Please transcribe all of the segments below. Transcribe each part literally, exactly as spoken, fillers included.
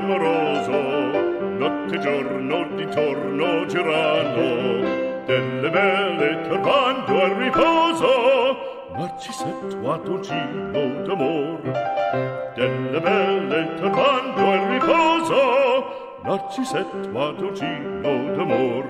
amoroso, notte giorno di torno girano, delle belle turbando al riposo, Narcisetto a Togino d'amor. Delle belle turbando al riposo, Narcisetto a Togino d'amor.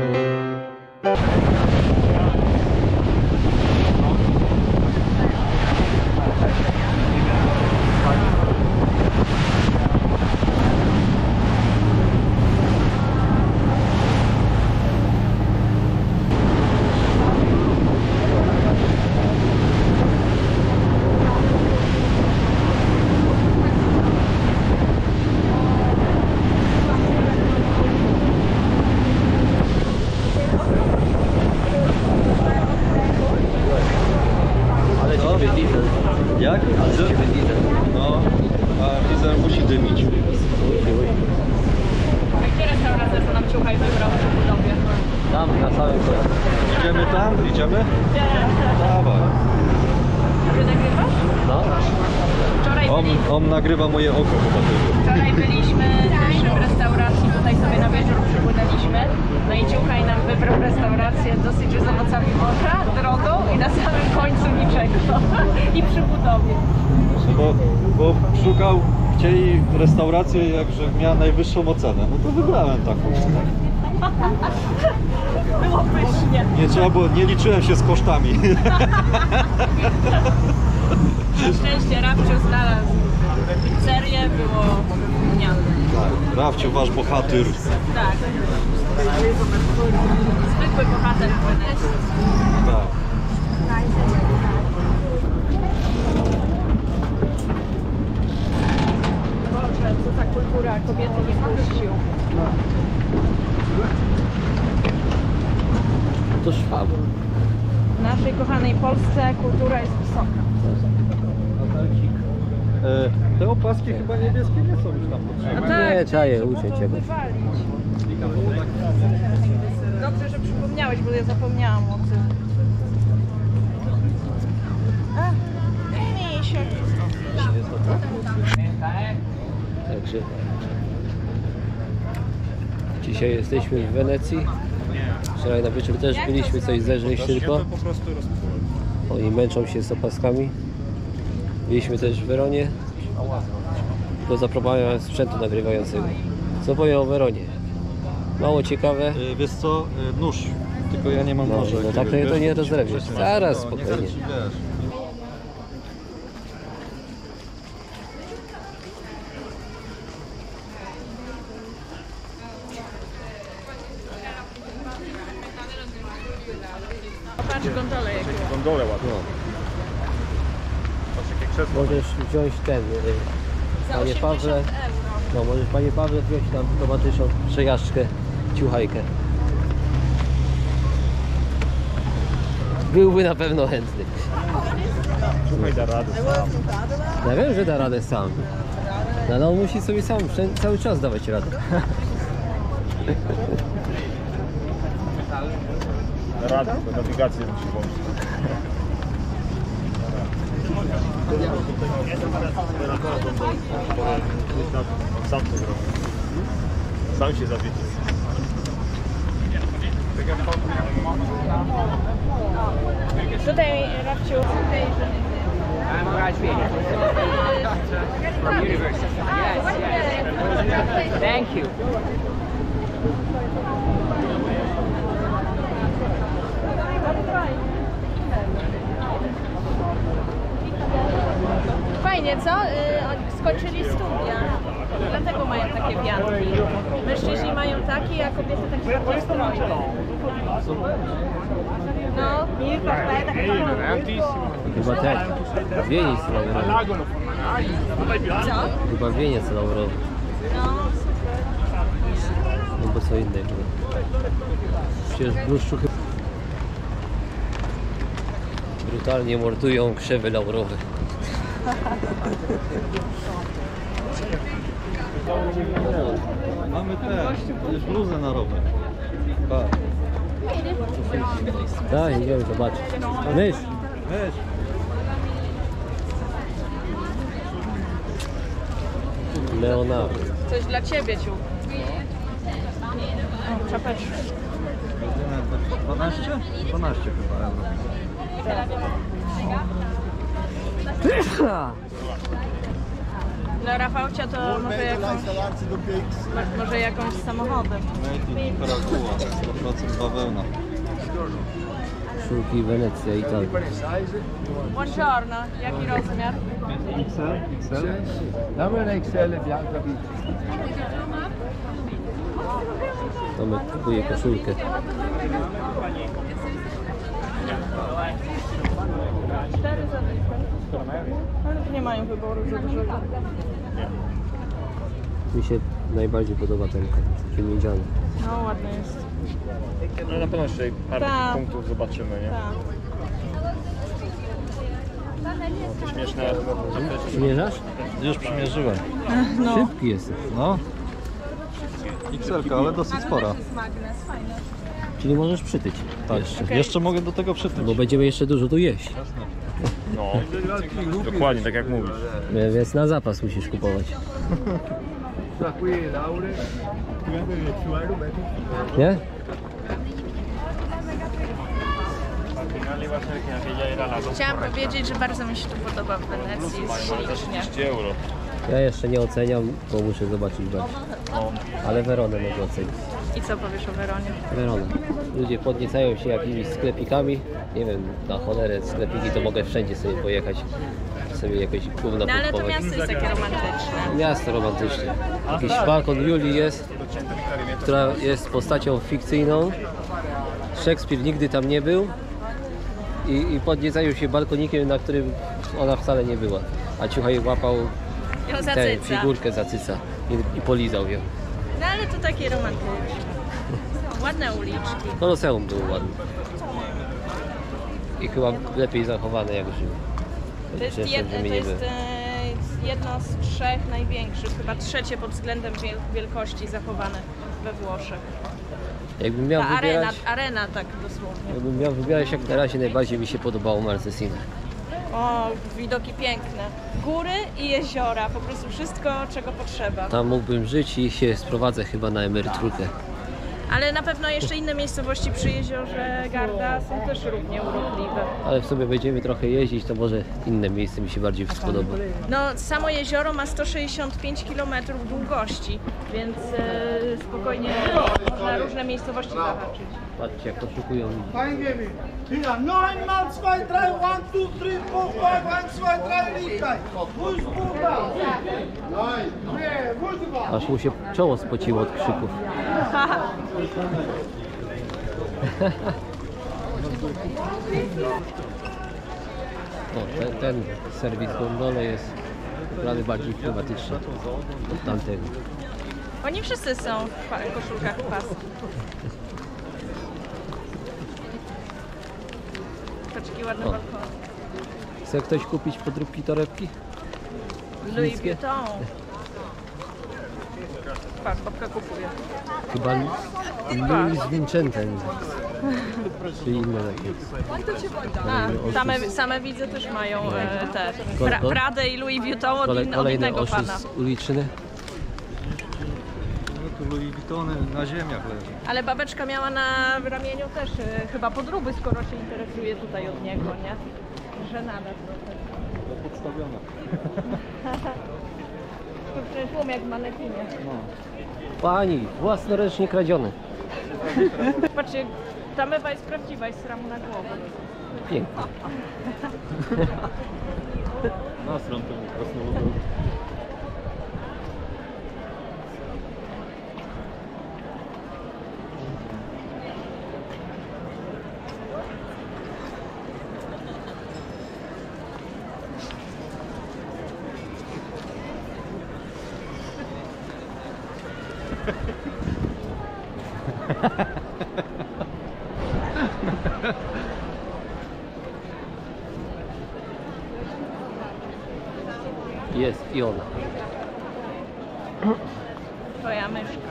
Jak? No, a Diesel musi dymić. A gdzie restauracja, co nam ciuchaj wybrał przy budowie? Tam, na samym końcu. Idziemy tam? Idziemy? Dawaj. Ty nagrywasz? No. Wczoraj On, byliśmy, on nagrywa moje oko chyba tylko. wczoraj byliśmy też w restauracji, tutaj sobie na wieczór przypłynęliśmy. No i ciuchaj nam wybrał restaurację dosyć z owocami morza, drogą i na samym końcu niczego. I przy budowie. Bo, bo szukał, chcieli restaurację, jakże miała najwyższą ocenę. No to wybrałem taką. Było pysznie. Nie trzeba było, nie liczyłem się z kosztami. Na szczęście Rafciu znalazł pizzerię, było gniazdo. Tak, Rafciu, wasz bohatyr. Tak. Zwykły bohater w Wenecji. Tak. Boże, co ta kultura kobiety nie puścił. To Szwab. W naszej kochanej Polsce kultura jest wysoka. E, te opaski chyba niebieskie nie są już tam potrzebne. tak, Nie, trzeba je trzeba uciec to jakoś. wywalić. Dobrze, że przypomniałeś, bo ja zapomniałam o tym. A, nie, się. Także dzisiaj jesteśmy w Wenecji. Wczoraj na wieczór też byliśmy, coś zerżnąć tylko. Oni męczą się z opaskami. Byliśmy też w Weronie. Tylko zaproponowałem sprzętu nagrywającego. Co powiem o Weronie? Mało ciekawe. E, wiesz co, e, nóż. Tylko ja nie mam No, noża. no tak to, to nie rozrewiesz. Zaraz, spokojnie. Patrz gondolę jaką. Gondolę ładną. No. Patrz jakie krzesło. Możesz wziąć ten, y, Za panie osiemdziesiąt Pawle. euro. No możesz panie Pawle wziąć tam tomatyczną przejażdżkę, ciuchajkę. Byłby na pewno chętny. Słuchaj, da radę sam. Ja wiem, że da radę sam. No ale on musi sobie sam wszędzie- cały czas dawać radę. Da radę, tylko nawigację musi włączyć. Sam to zrobił. Sam się zawiedził. Tutaj Rafciu, tutaj I'm Raj Phoenix from university. Yes, yes. Thank you. fajnie, co? Yy, oni skończyli studia, dlatego mają takie wianki. Mężczyźni mają takie, a kobiety takie bardziej strojne. No. Chyba tak. Wieniec laurowy. Co? Chyba wieniec laurowy. No, super. No bo co innego. Przecież w bluszczu chyba brutalnie mordują krzewy laurowe. Mamy te, już bluzę na rower. Tak, idziemy zobaczyć. Mysz! Weź. Leonardo. Coś dla ciebie, ciu. O, czapeczki. dwanaście? dwanaście chyba euro. Dla Rafałcia to może jakąś, może jakąś samochodem. Made in Nicaragua, sto procent bawełna. Koszulki Wenecja, Italia. Buongiorno, jaki rozmiar? X L? X L? Dame X L bianca. Tomek kupuje koszulkę. Cztery za ale tu nie mają wyboru za dużego. Mi się najbardziej podoba ten taki miedziany. No ładny jest. No na pewno jeszcze parę Tak. punktów zobaczymy, nie? Tak. No, to śmieszne. Przymierzasz? Już przymierzyłem. No. Szybki jesteś. No. X L, ale dosyć spora. Magnes, fajny. Czyli możesz przytyć. Tak, Jeszcze. Okej. jeszcze mogę do tego przytyć. Bo będziemy jeszcze dużo tu jeść. No, dokładnie tak jak mówisz. Więc na zapas musisz kupować. Nie? Chciałam powiedzieć, że bardzo mi się tu podoba w Wenecji, jest ślicznie. trzydzieści euro. Ja jeszcze nie oceniam, bo muszę zobaczyć bardziej. No. Ale Weronę mogę ocenić. I co powiesz o Weronie? Werona. Ludzie podniecają się jakimiś sklepikami. Nie wiem, na cholerę sklepiki to mogę wszędzie sobie pojechać. Sobie jakieś gówno No ale to kupować. miasto jest takie romantyczne. Miasto romantyczne. Jakiś balkon Julii jest, która jest postacią fikcyjną. Szekspir nigdy tam nie był. I, i podniecają się balkonikiem, na którym ona wcale nie była. A Ciuchaj łapał Ją tę zacyca. figurkę za cyca i, i polizał ją. No ale to takie romantyczne. Ładne uliczki. Koloseum było ładne. I chyba lepiej zachowane jak Rzym. To jest, Chociaż jedno, w Rzymie to nie jest byłem. e, jedno z trzech największych, chyba trzecie pod względem wiel wielkości zachowane we Włoszech. Jakbym miał Ta arena, wybierać, arena tak dosłownie. jakbym miał wybierać jak na razie najbardziej mi się podobało Marcesina. O, widoki piękne. Góry i jeziora, po prostu wszystko, czego potrzeba. Tam mógłbym żyć i się sprowadzę chyba na emeryturkę. Ale na pewno jeszcze inne miejscowości przy jeziorze Garda są też równie urokliwe. Ale w sobie będziemy trochę jeździć, to może inne miejsce mi się bardziej spodoba. No, samo jezioro ma sto sześćdziesiąt pięć kilometrów długości, więc e, spokojnie można różne miejscowości zahaczyć. Patrzcie jak poszukują ludzi. Eingeben. Wieder neun mal zwei, drei, one, two, three, four, five, one, zwei, drei, liegaj. Wo ist Buda? Nein. Nie, wo ist Buda? Aż mu się czoło spociło od krzyków. O, ten, ten serwis gondole jest prawie bardziej klimatyczny od tamtego. Oni wszyscy są w pa- koszulkach paski. Paczki ładne O. balkony. Chce ktoś kupić podróbki torebki? Louis Chińskie? Vuitton. Patrz, babka kupuje. Chyba Louis Vincentem. Czy inne takie. A, same, same widzę też mają e, te pra, Kol- Pradę i Louis Vuitton od, Kole, in, od kolejny innego pana. oszust uliczny. No tu Louis Vuittony na ziemiach leży. Ale babeczka miała na ramieniu też e, chyba podróby, skoro się interesuje tutaj od niego, nie? Żenada trochę. To podstawione. Kurczę, tłum jak w manekinie. Pani, własnoręcznie kradziony. Patrzcie, ta mewa jest prawdziwa, jest ramu na głowę. Pięknie. Na stronę temu krasnoludowi. Jest i ona. Twoja myszka.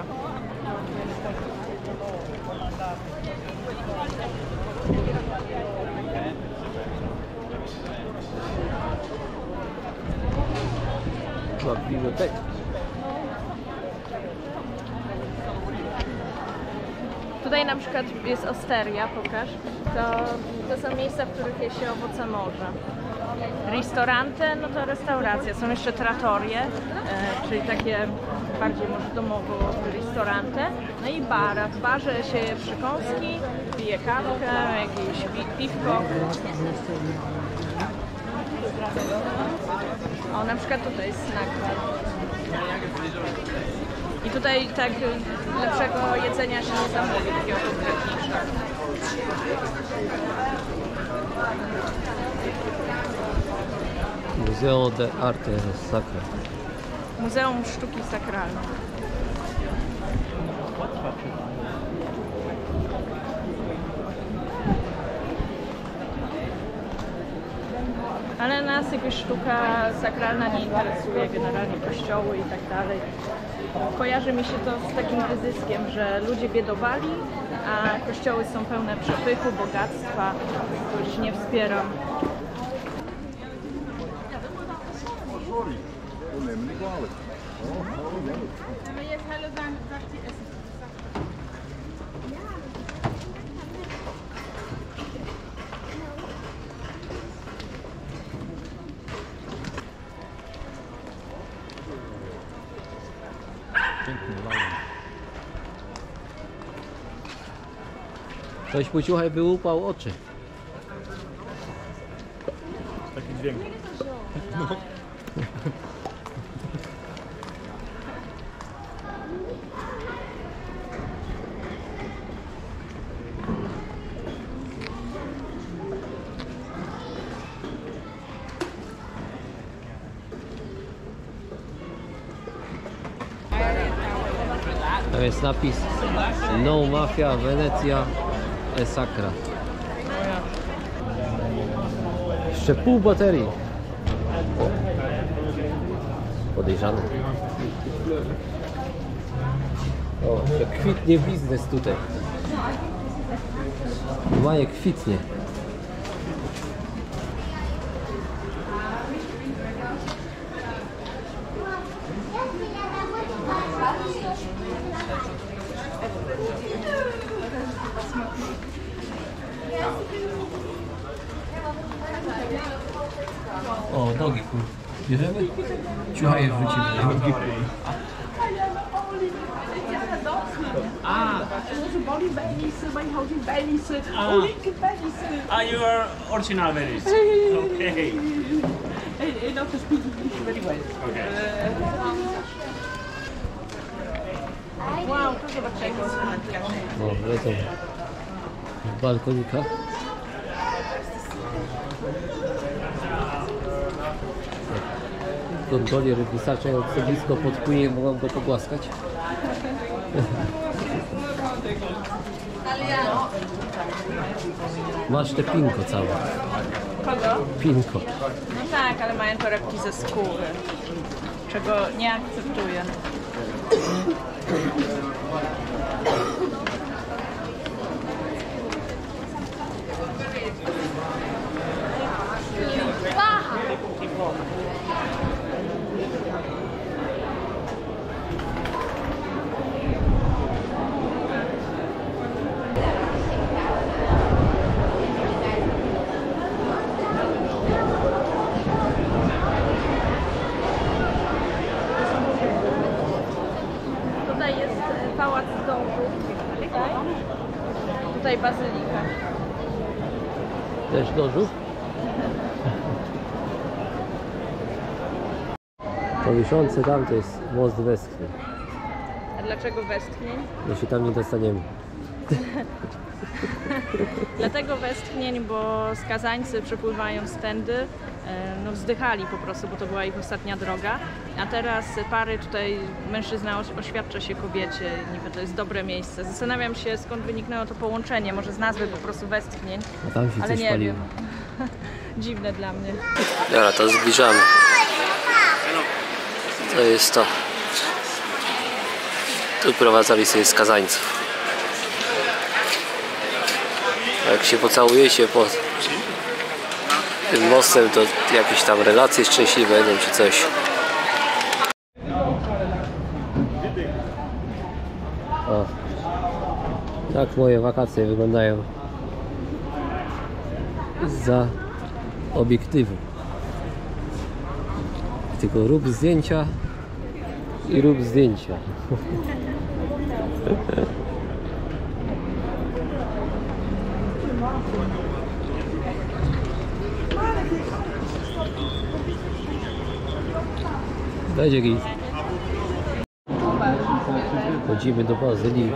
Była biblioteka. Tutaj na przykład jest osteria, pokaż. To, to są miejsca, w których je się owoce morza. Ristorante, no to restauracje. Są jeszcze trattorie, e, czyli takie bardziej może domowo ristorante. No i bar. W barze się je przekąski, pije kawkę, jakieś pi piwko. O, na przykład tutaj jest snack bar. I tutaj tak lepszego jedzenia się nie zamówi, takiego konkretniejszego. Museo de Arte Sacra. Muzeum Sztuki Sakralnej. Ale nas jakoś sztuka sakralna nie interesuje, generalnie kościoły i tak dalej. Kojarzy mi się to z takim wyzyskiem, że ludzie biedowali, a kościoły są pełne przepychu, bogactwa, których nie wspieram. Ktoś puciuchaj wyłupał oczy. Taki dźwięk. No. Tam jest napis No Mafia Venecja e Sacra. Jeszcze pół baterii. O. Podejrzane. O, jak kwitnie biznes tutaj. Majek kwitnie. O, nogi kur. Bierzemy? Ciuchaje wrzucimy. Nogi kur. Ah. Ah, you are original Venice. Okay. I know to speak English very well. Okay. Wow, to zobaczcie. O, lecą w balkonikach. Gondolier wystarczająco blisko podpłynie, mogą go pogłaskać. Masz te pinko całe. Kogo? Pinko. No tak, ale mają torebki ze skóry, czego nie akceptuję. Tutaj jest pałac dążów, tutaj, tutaj bazylika. Też dążów? To wiszące tam to jest most westchnień. A dlaczego westchnień? My się tam nie dostaniemy. Dlatego westchnień, bo skazańcy przepływają stędy, no wzdychali po prostu, bo to była ich ostatnia droga. A teraz pary tutaj, mężczyzna oświadcza się kobiecie, niby to jest dobre miejsce. Zastanawiam się, skąd wyniknęło to połączenie, może z nazwy po prostu westchnień, A tam się ale coś nie paliło. wiem. Dziwne dla mnie. Dobra, to zbliżamy. To jest to. Tu prowadzali sobie skazańców. Jak się pocałujecie pod tym mostem, to jakieś tam relacje szczęśliwe będą czy coś. O, Tak moje wakacje wyglądają za obiektywu. Tylko rób zdjęcia i rób zdjęcia. Będzie git. Chodzimy do bazyliki.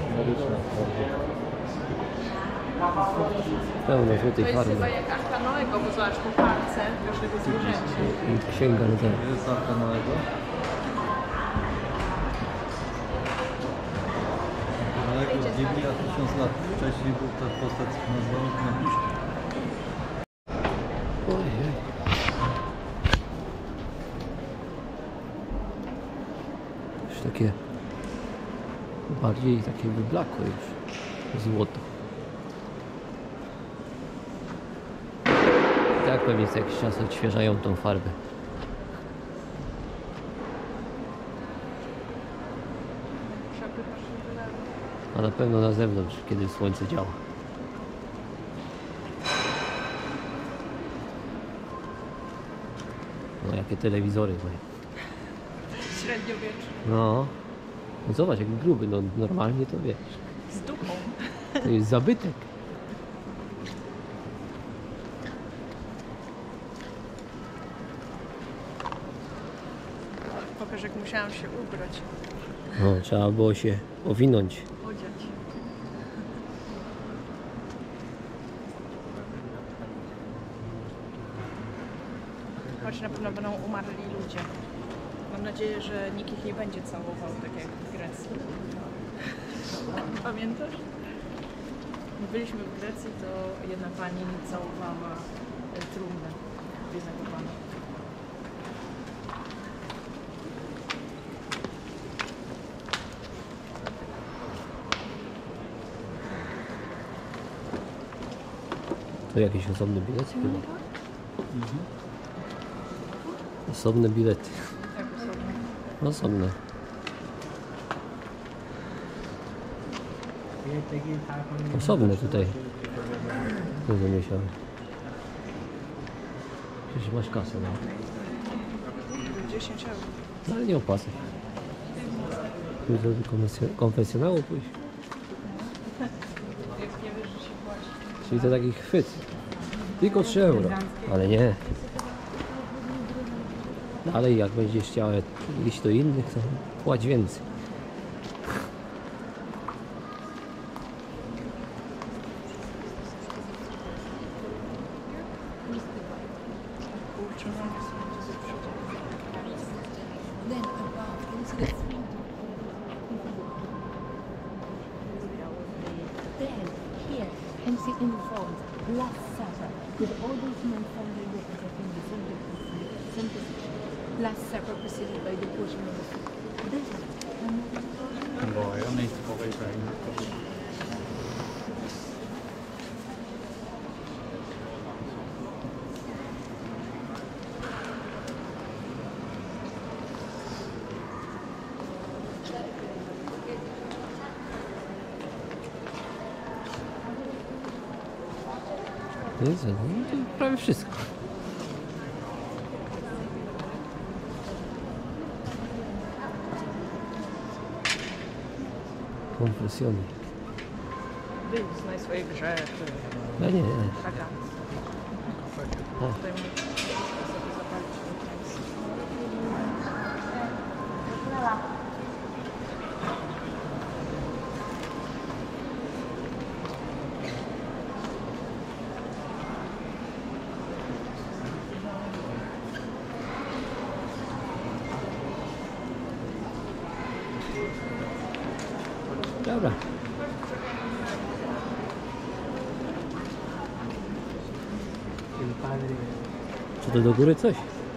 Pełno To złotej jest farmy. chyba jak Arka Noego, bo zobacz po palce każdego zwierzęcia. Księga na ten. Jest Arka Noego. Noego z Biblii, a tysiąc lat wcześniej był ta postać nazwana Knapiszkiem. Ojej. Już takie bardziej takie wyblakłe już złoto. Tak pewnie co jakiś czas odświeżają tą farbę. A na pewno na zewnątrz, kiedy słońce działa. No jakie telewizory mają. Średniowieczny. No. No zobacz jak gruby, no normalnie to wiesz. Z dupą. To jest zabytek. Pokaż jak musiałam się ubrać, No, trzeba było się owinąć. odziać. Choć na pewno będą umarli ludzie. Mam nadzieję, że nikt ich nie będzie całował, tak jak w Grecji. Pamiętasz? My byliśmy w Grecji, to jedna pani całowała e, trumnę jednego pana. To jakieś osobne bilety chyba. Osobne bilety. Tak osobno. Osobne. Osobne tutaj. Nie zamieściłem. Przecież masz kasę, no. dziesięć euro. No ale nie opłacę. Chcesz do konfesjo- konfesjonału pójść. Jak nie wiesz, że się płaci. Czyli to taki chwyt. Tylko trzy euro. Ale nie. Dalej jak będziesz chciała iść do innych, to płać więcej. Then above, can you see the three? Then here, can you see in the front, Last Supper, with all those men family representing the center, center, Last Supper preceded by the portion of the food. Then, Mooi, dan is het al even heen. No i co? No to prawie wszystko. Konfesjonik. Wyznaj swoje grzechy. No nie, nie. Taka. O. Tutaj możesz sobie zapalić ten Dobra. Czy to do góry coś?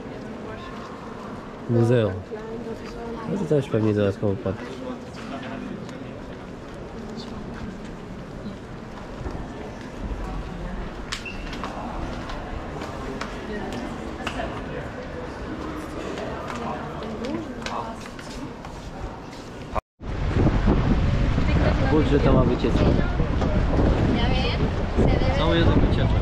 Muzeum. No to też pewnie dodatkowo płatność. Budżetowa wycieczka. Cały jeden wycieczek.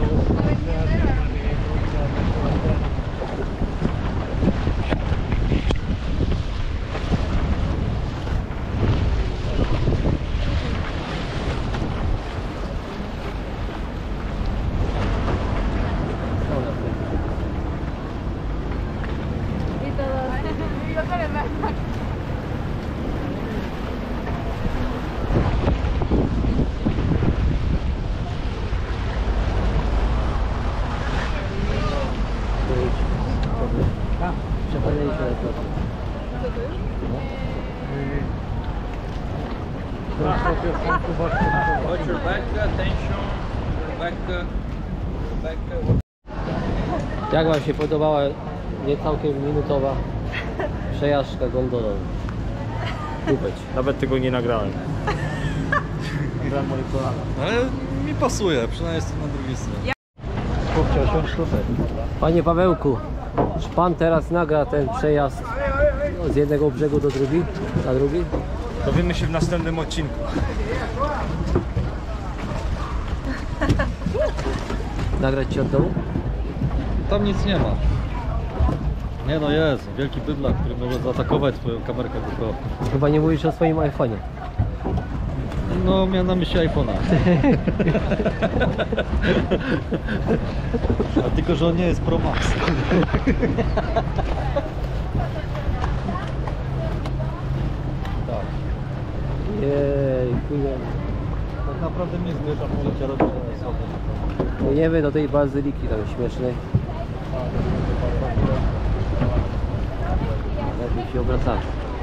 Przepadaliśmy na to. Watch your back, attention. Back, back. Jak Wam się podobała nie całkiem minutowa przejażdżka gondolą? Kupeć. Nawet tego nie nagrałem. Nagrałem moje kolana. Ale mi pasuje, przynajmniej jestem na drugiej stronie. Chłopcze, siądź tutaj. Panie Pawełku, czy Pan teraz nagra ten przejazd z jednego brzegu do drugi, na drugi? Dowiemy się w następnym odcinku. Nagrać Cię od domu? Tam nic nie ma. Nie no jest, wielki bydlak, który może zaatakować twoją kamerkę GoPro. Chyba nie mówisz o swoim iPhone'ie. No miałem na myśli iPhone'a. A tylko, że on nie jest Pro Max. Tak. Jej, kurde. Tak naprawdę mnie zmierzam, możecie robić sobie. Płyniemy do tej bazyliki tam śmiesznej. Lepiej się obracamy.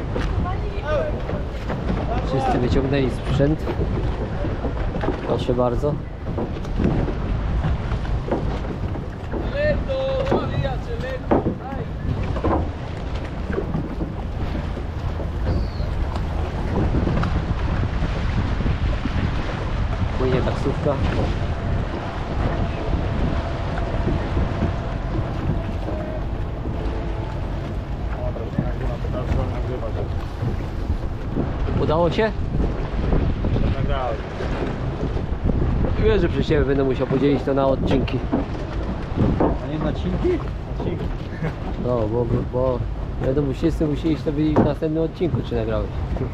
Wszyscy wyciągnęli sprzęt. Proszę bardzo. Płynie taksówka. Udało się? Nagrałem. Wiesz, że przy Ciebie będę musiał podzielić to na odcinki. A nie nacinki? Nacinki. No, bo, bo wiadomo, wszyscy musieliście to wiedzieć w następnym odcinku, czy nagrałeś.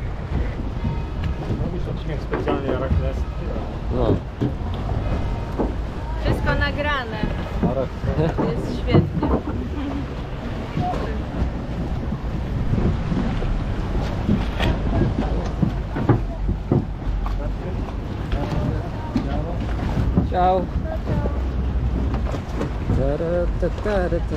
Robisz odcinek specjalnie Arakles. No. Wszystko nagrane. Arak. Jest świetnie. Ciao. Taratataratata.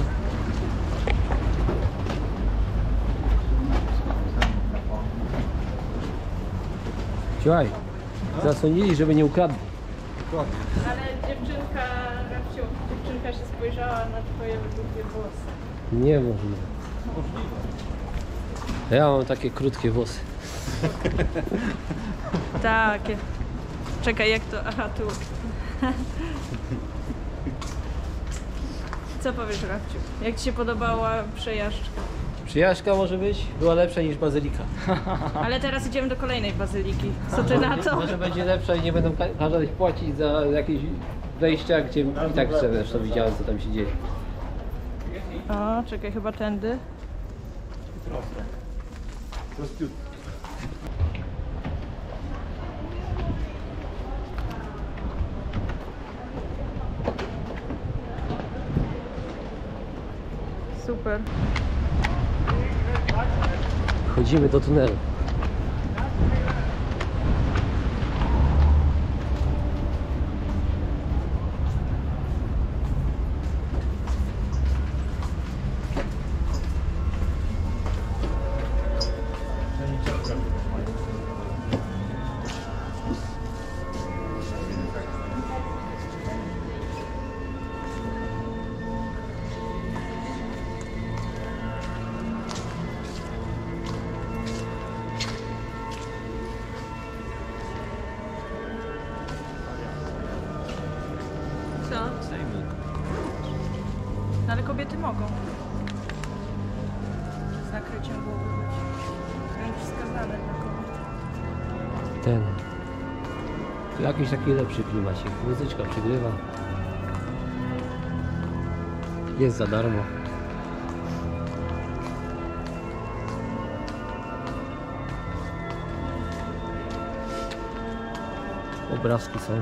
Słuchaj, zasłonili, żeby nie ukradli. Ale dziewczynka, Rafciu, dziewczynka się spojrzała na twoje długie włosy. Niemożliwe. Ja mam takie krótkie włosy. Takie. Czekaj, jak to? Aha, tu. Co powiesz, Rafciu? Jak ci się podobała przejażdżka? Przyjażdżka może być, była lepsza niż bazylika. Ale teraz idziemy do kolejnej bazyliki. Co ty na to? Może będzie lepsza i nie będą ka- kazać płacić za jakieś wejścia, gdzie i tak zresztą widziałem, co tam się dzieje. O, czekaj, chyba tędy. Super. Chodzimy do tunelu. Co? No ale kobiety mogą. Z nakryciem głowy być. Wręcz wskazane dla kobiet. Ten. Tu jakiś taki lepszy klimacik. Muzyczka przygrywa. Jest za darmo. Obrazki są.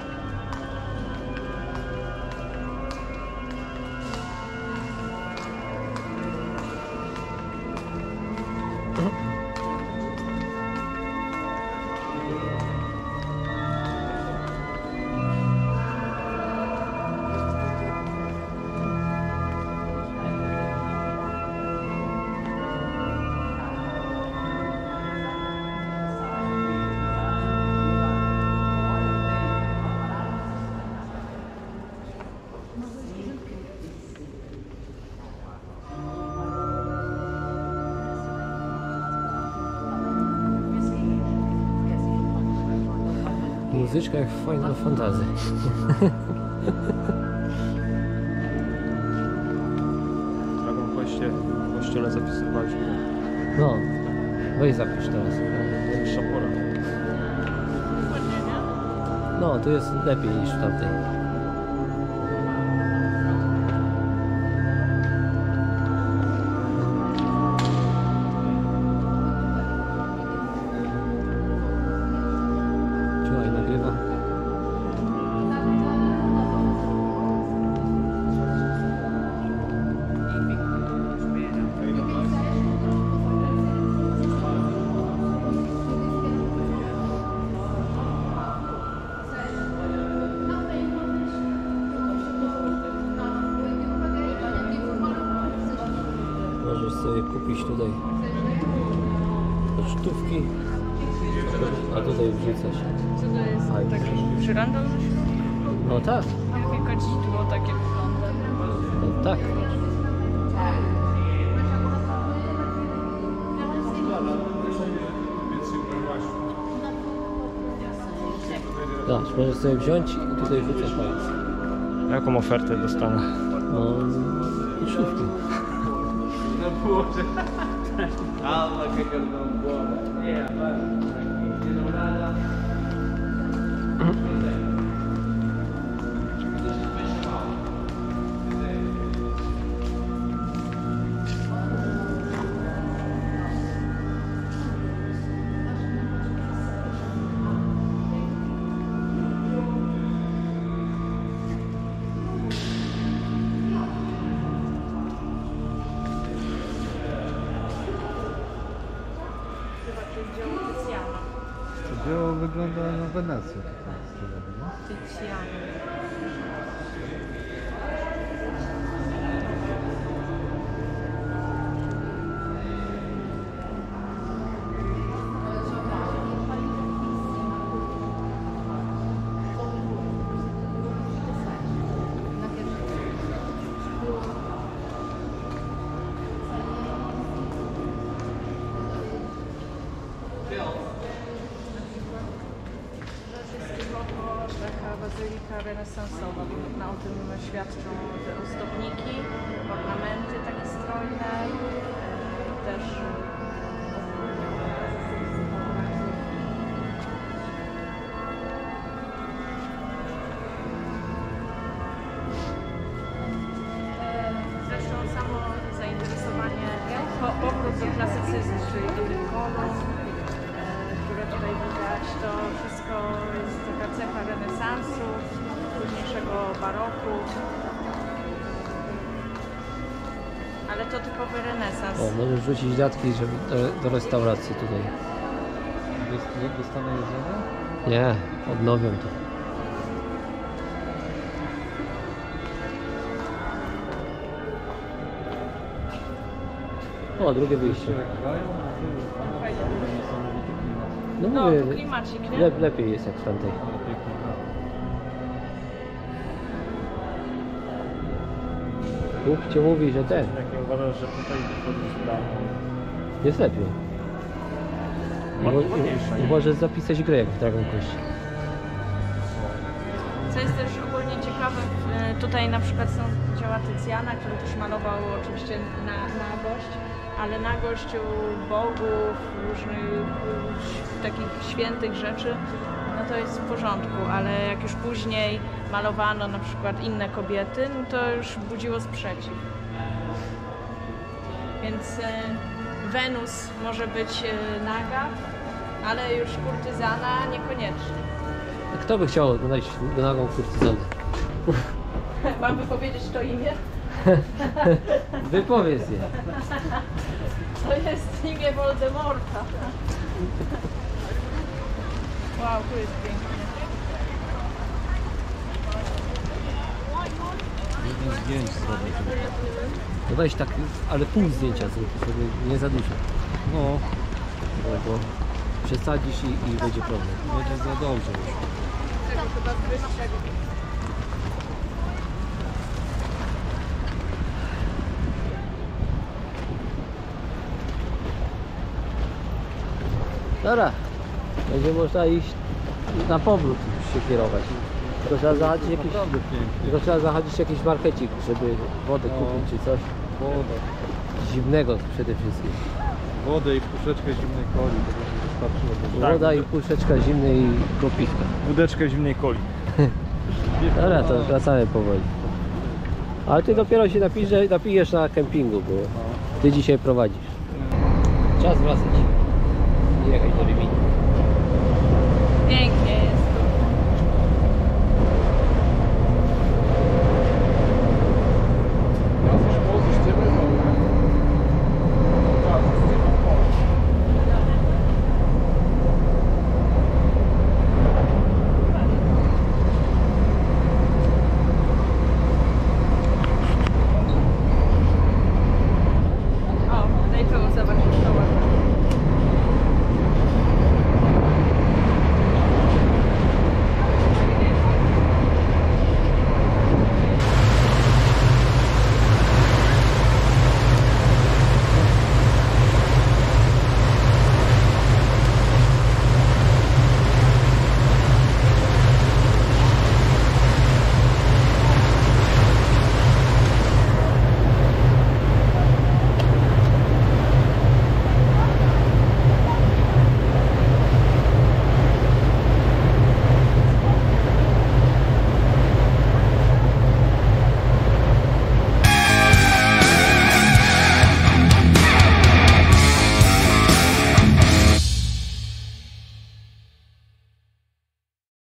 Muzyczka jak w Final Fantasy. W Dragon Questie w kościele zapisywaliśmy. No, weź zapisz teraz. Szapora. No, tu jest lepiej niż w tamtej. Ciułaj nagrywa. Możesz sobie kupić tutaj pocztówki, a tutaj wrzucać. Co to jest? Aj. Taki żyrandol? No tak, Jakie kadzidło takie wygląda? no tak. Zobacz, możesz sobie wziąć i tutaj wrzucać hajs. Jaką ofertę dostanę? No, pocztówki. To dzieło wygląda na Wenecję. Tycjana. Taka bazylika renesansowa, na o tym świadczą te ozdobniki, ornamenty takie strojne, e, też e, zresztą samo zainteresowanie, po- powrót do klasycyzmu, czyli do tych kolor, które tutaj widać, to wszystko jest taka cecha renesansu, późniejszego baroku. Ale to typowy renesans. O, możesz wrzucić datki, żeby do, do restauracji tutaj. Dostanę jedzenie? Nie, odnowią to. O, drugie wyjście. No No, mówię, tu klimacik, nie? le, lepiej jest jak w tamtej. Bóg cię mówi, że ten Jak nie uważasz, że tutaj wychodzi z bramy? jest lepiej. Ładnie- Mo- ładniejsza, nie? Możesz zapisać grę jak w Dragon Quest. Co jest też ogólnie ciekawe, e, tutaj na przykład są dzieła Tycjana, który też malował oczywiście na, nagość, ale nagość u bogów, różnych e, takich świętych rzeczy no to jest w porządku, ale jak już później malowano na przykład inne kobiety, no to już budziło sprzeciw. Więc e, Wenus może być e, naga, ale już kurtyzana niekoniecznie. Kto by chciał znaleźć nagą kurtyzanę? Mam powiedzieć to imię? Wypowiedz je. To jest imię Voldemorta. Wow, tu jest pięknie. Zdjęć zrobię. No weź tak, ale pół zdjęcia zrób, żeby nie za dużo. No, Bo, bo przesadzisz i, i będzie problem. będzie za dobrze już. Tego chyba wyższego. Dobra, będzie można iść na powrót się kierować. Tylko trzeba zachodzić jakiś, Naprawdę pięknie. tylko trzeba zachodzić jakiś markecik, żeby wodę No. kupić czy coś. Woda. Zimnego przede wszystkim. Wodę i puszeczkę zimnej coli, to będzie wystarczyło. Tak. Woda i puszeczka zimnej i kropiwka. Wódeczkę zimnej coli. Dobra, to wracamy powoli. Ale ty dopiero się napijesz, napijesz na kempingu, bo ty dzisiaj prowadzisz. Czas wracać i jechać do Rimini. Pięknie jest.